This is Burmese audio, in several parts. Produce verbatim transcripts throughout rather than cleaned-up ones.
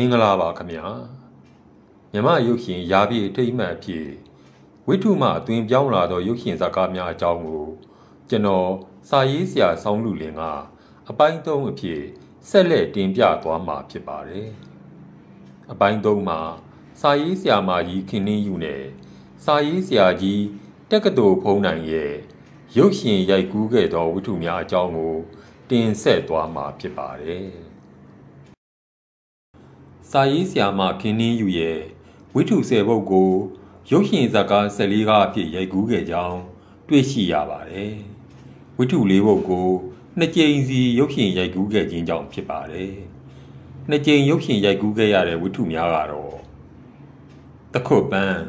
င်္ဂလာပါခင်ဗျာမြမရုပ်ရှင်ရာပြည့်ထိတ်မှတ်ဖြစ်ဝိထုမှအသွင်ပြောင်းလာသောရုပ်ရှင်ဇာတ်ကားများအကြောင်းကိုကျွန်တော်စာရေးဆရာဆောင်းလူလင်ကအပိုင်းသုံးအဖြစ်ဆက်လက်တင်ပြသွားမှာဖြစ်ပါတယ်အပိုင်းသုံးမှာစာရေးဆရာမကြီးခင်နှင်းယူနဲ့စာရေးဆရာကြီးတက္ကသိုလ်ဖုံးနိုင်ရဲ့ရုပ်ရှင်ရိုက်ကူးခဲ့သောဝိထုများအကြောင်းကိုတင်ဆက်သွားမှာဖြစ်ပါတယ်စာရေးဆရာမခင်နှင်းယူရဲ့ဝိထုဆယ်ပုဒ်ကိုရုပ်ရှင်ဇာတ်ကားဆယ်လေးကားအဖြစ်ရိုက်ကူးခဲ့ကြောင်းတွေ့ရှိရပါတယ်ဝိထုလေးပုဒ်ကိုနှစ်ကြိမ်စီရုပ်ရှင်ရိုက်ကူးခဲ့ခြင်းကြောင့်ဖြစ်ပါတယ်နှစ်ကြိမ်ရုပ်ရှင်ရိုက်ကူးခဲ့ရတဲ့ဝိထုများကတော့တခုတ်ပန်း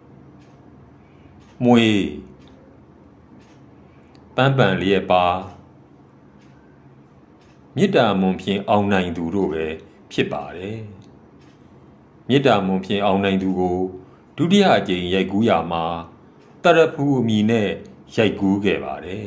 မွေပန်းပန်လျက်ပါမေတ္တာမွန်ဖြင့်အောင်နိုင်သူတို့ပဲဖြစ်ပါတယ်မေတ္တာမွန်ဖြင့်အောင်နိုင်သူကိုဒုတိယအကြိမ်ရိုက်ကူးရမှာတရဖူအမည်နဲ့ရိုက်ကူးခဲ့ပါတယ်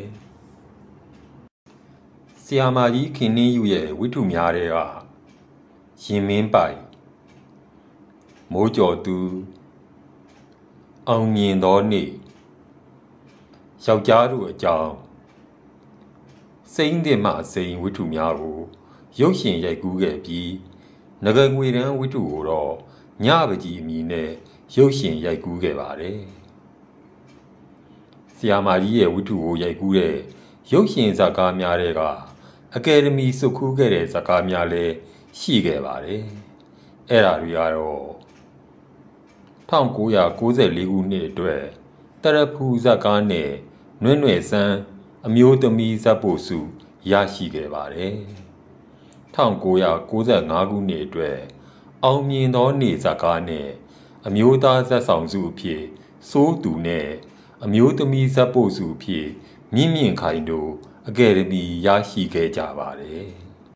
ဆရာမကြီးခင်နှင်းယူရဲ့ဝိထုများတွေကရင်မင်းပိုင်မိုးကြော်သူအောင်မြင်သောနေ့ယောက်ျားတို့အကြောင်းစိမ့်တဲ့မှစိမ့်ဝိထုများကိုရုပ်ရှင်ရိုက်ကူးခဲ့ပြီးငကငွေတန်းဝိထုကိုတော့ညပကြီးအမည်နဲ့ရုပ်ရှင်ရိုက်ကူးခဲ့ပါတယ်ဆရာမကြီးရဲ့ဝိထုကိုရိုက်ကူးတဲ့ရုပ်ရှင်ဇာတ်ကားများတွေကအကယ်ဒမီစုခူးခဲ့တဲ့ဇာတ်ကားများလည်းရှိခဲ့ပါတယ်အဲ့ဒါတွေကတော့၁၉၉၄ခုနှစ်အတွက်တရဖူဇာတ်ကားနဲ့နွဲ့နွဲ့ဆန်းအမျိုးသမီးဇာတ်ပို့စုရရှိခဲ့ပါတယ်၁၉၉၅ခုနှစ်အတွက်အောင်မြင်သောနေ့ဇာတ်ကားနဲ့အမျိုးသားဇာတ်ဆောင်စုအဖြစ်စိုးသူနဲ့အမျိုးသမီးဇာတ်ပို့စုအဖြစ်မြင့်မြင့်ခိုင်တို့အကယ်ဒမီရရှိခဲ့ကြပါတယ်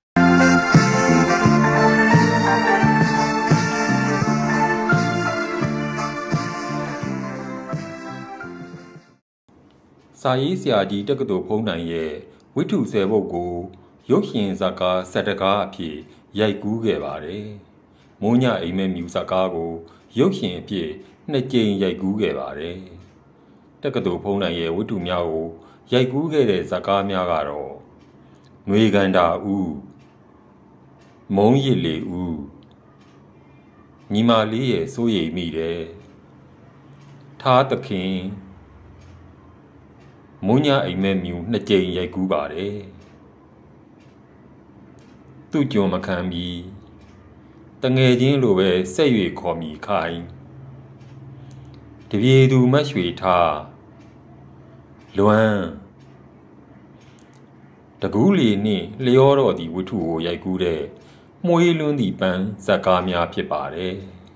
စာရေးဆရာကြီးတက္ကသိုလ်ဖုံးနိုင်ရဲ့ဝိထုဆယ်ပုဒ်ကိုရုပ်ရှင်ဇာတ်ကားဆယ်တကားအဖြစ်ရိုက်ကူးခဲ့ပါတယ်မိုးညအိမ်မက်မြူဇာတ်ကားကိုရုပ်ရှင်အဖြစ်နှစ်ကြိမ်ရိုက်ကူးခဲ့ပါတယ်တက္ကသိုလ်ဖုံးနိုင်ရဲ့ဝိထုများကိုရိုက်ကူးခဲ့တဲ့ဇာတ်ကားများကတော့ငွေကန်တာဦးမုံရစ်လေဦးညီမလေးရဲ့စိုးရိမ်မိတယ်ထားသခင်မိုးညအိမ်မက်မြူနှစ်ကြိမ်ရိုက်ကူးပါတယ်သူ့ကြုံမခံပြီးတငယ်ချင်းလိုပဲဆက်၍ခေါ်မိခိုင်းတပြေသူမတ်ရွှေထားလွမ်းတကူးလီနှင့်လျောတော်သည့်ဝိထုကိုရိုက်ကူးတဲ့မှုေးလွန်းသည့်ပန်းဇာတ်ကားများဖြစ်ပါတယ်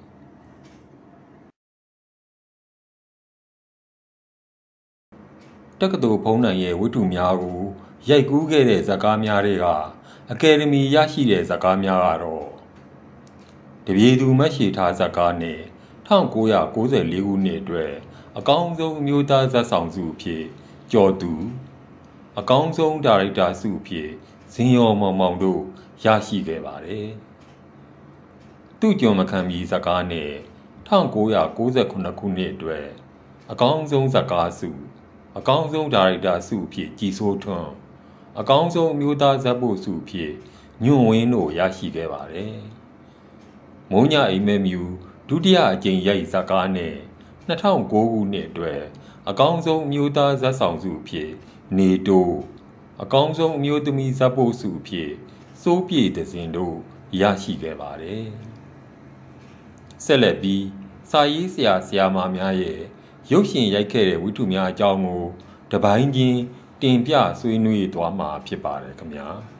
တက္ကသိုလ်ဖုံးနိုင်ရဲ့ဝိထုများကိုရိုက်ကူးခဲ့တဲ့ဇာတ်ကားများတွေကအကယ်ဒမီရရှိတဲ့ဇာတ်ကားများကတော့တပြေသူမတ်ရွှေထားဇာတ်ကားနဲ့၁၉၉၄ခုနှစ်အတွက်အကောင်းဆုံးအမျိုးသားဇာတ်ဆောင်စုအဖြစ်ကျော်သူအကောင်းဆုံးဒါရိုက်တာစုအဖြစ်ဇင်ယော်မောင်မောင်တို့ရရှိခဲ့ပါတယ်သူ့ကြုံမခံမီဇာတ်ကားနဲ့၁၉၉၇ခုနှစ်အတွက်အကောင်းဆုံးဇာတ်ကားစုအကောင်းဆုံးဒါရိုက်တာစုအဖြစ်ကြည်စိုးထွန်းအကောင်းဆုံးအမျိုးသားဇာတ်ပို့စုအဖြစ်ညွန့်ဝင်းတို့ရရှိခဲ့ပါတယ်မိုးညအိမ်မက်မြူဒုတိယအကြိမ်ရိုက်ဇာတ်ကားနဲ့၂၀၀၉ခုနှစ်အတွက်အကောင်းဆုံးအမျိုးသားဇာတ်ဆောင်စုအဖြစ်နေတိုးအကောင်းဆုံးအမျိုးသမီးဇာတ်ပို့စုအဖြစ်စိုးပြေတစင်တို့ရရှိခဲ့ပါတယ်ဆက်လက်ပြီးစာရေးဆရာဆရာမများရဲ့ရုပ်ရှင်ရိုက်ခဲ့တဲ့ဝိထုများအကြောင်းကိုတပိုင်းချင်းတင်ပြဆွေးနွေးသွားမှာဖြစ်ပါတယ်ခင်ဗျာ